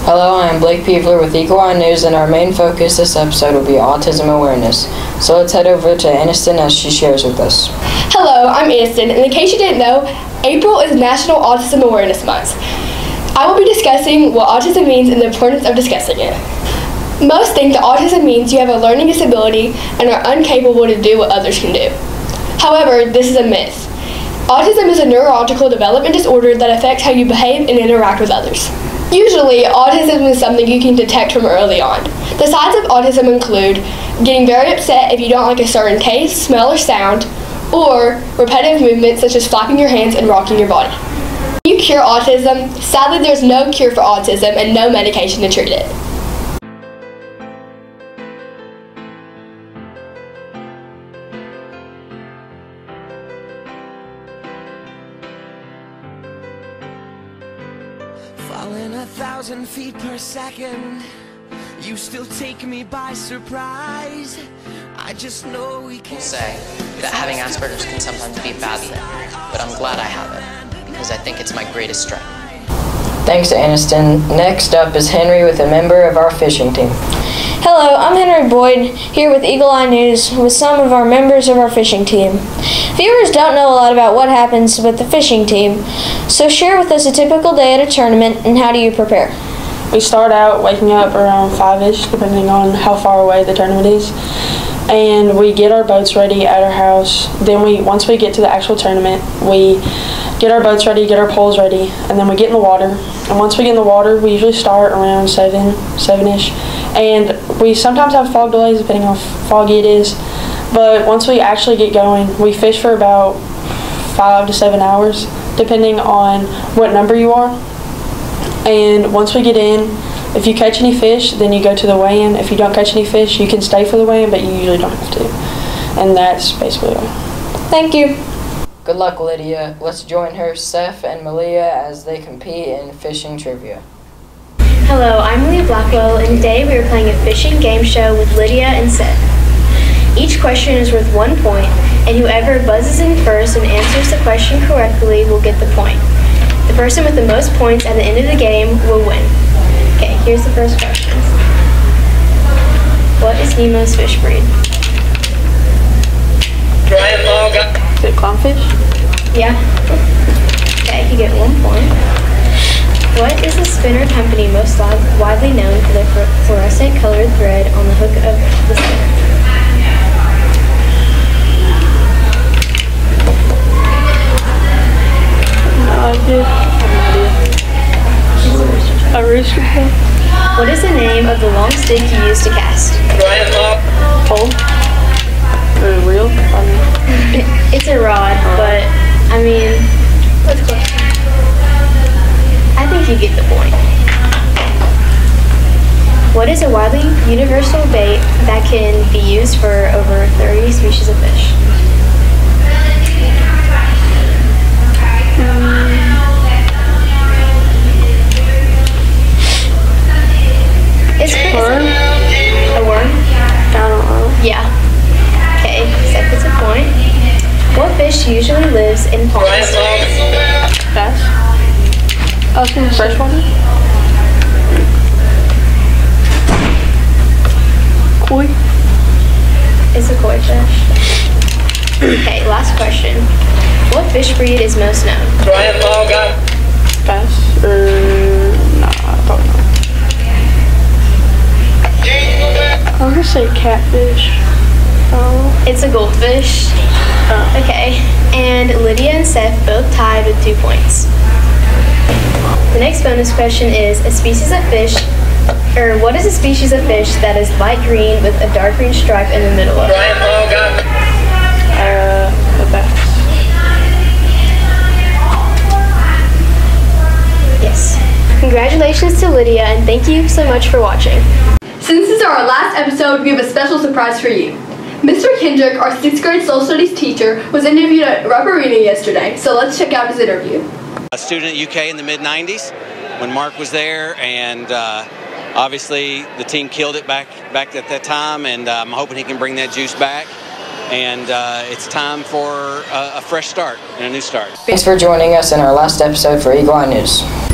Hello, I am Blake Peevler with Eagle Eye News, and our main focus this episode will be autism awareness. So let's head over to Aniston as she shares with us. Hello, I'm Aniston, and in case you didn't know, April is National Autism Awareness Month. I will be discussing what autism means and the importance of discussing it. Most think that autism means you have a learning disability and are incapable to do what others can do. However, this is a myth. Autism is a neurological development disorder that affects how you behave and interact with others. Usually, autism is something you can detect from early on. The signs of autism include getting very upset if you don't like a certain taste, smell, or sound, or repetitive movements such as flapping your hands and rocking your body. Can you cure autism? Sadly, there's no cure for autism and no medication to treat it. Falling 1,000 feet per second, you still take me by surprise. I just know we can't say that having Asperger's can sometimes be a bad thing, but I'm glad I have it because I think it's my greatest strength. Thanks, Aniston. Next up is Henry with a member of our fishing team. Hello, I'm Henry Boyd, here with Eagle Eye News with some of our members of our fishing team. Viewers don't know a lot about what happens with the fishing team, so share with us a typical day at a tournament and how do you prepare? We start out waking up around 5-ish, depending on how far away the tournament is, and we get our boats ready at our house. Then once we get to the actual tournament, we get our boats ready, get our poles ready, and then we get in the water. And once we get in the water, we usually start around 7-ish. And we sometimes have fog delays depending on how foggy it is. But once we actually get going, we fish for about 5 to 7 hours, depending on what number you are. And once we get in, if you catch any fish, then you go to the weigh-in. If you don't catch any fish, you can stay for the weigh-in, but you usually don't have to. And that's basically all. Thank you. Good luck, Lydia. Let's join her, Seth, and Malia as they compete in fishing trivia. Hello, I'm Malia Blackwell, and today we are playing a fishing game show with Lydia and Seth. Each question is worth 1 point, and whoever buzzes in first and answers the question correctly will get the point. The person with the most points at the end of the game will win. Okay, here's the first question. What is Nemo's fish breed? Is it clownfish? Yeah. Okay, you get 1 point. What is the spinner company most widely known for their fluorescent colored thread on the hook of the spinner? No idea. A rooster tail? What is the name of the long stick you use to cast? Pole? Or a reel? It's a rod, but I mean, that's close. I think you get the point. What is a widely universal bait that can be used for over 30 species of fish? It's pretty Worm? A worm? I don't know. Yeah. Okay, Seth gets a point. What fish usually lives in ponds? Bass? Freshwater? Koi? It's a koi fish. Okay, last question. What fish breed is most known? Bass? Probably not. I'm gonna say catfish. Oh. It's a goldfish. Okay, and Lydia and Seth both tied with 2 points. The next bonus question is what is a species of fish that is light green with a dark green stripe in the middle of it? A bass. Yes. Congratulations to Lydia, and thank you so much for watching. Since this is our last episode, we have a special surprise for you. Mr. Kendrick, our 6th grade social studies teacher, was interviewed at Rupp Arena yesterday, so let's check out his interview. A student at UK in the mid-90s when Mark was there, and obviously the team killed it back at that time, and I'm hoping he can bring that juice back. And it's time for a fresh start and a new start. Thanks for joining us in our last episode for Eagle Eye News.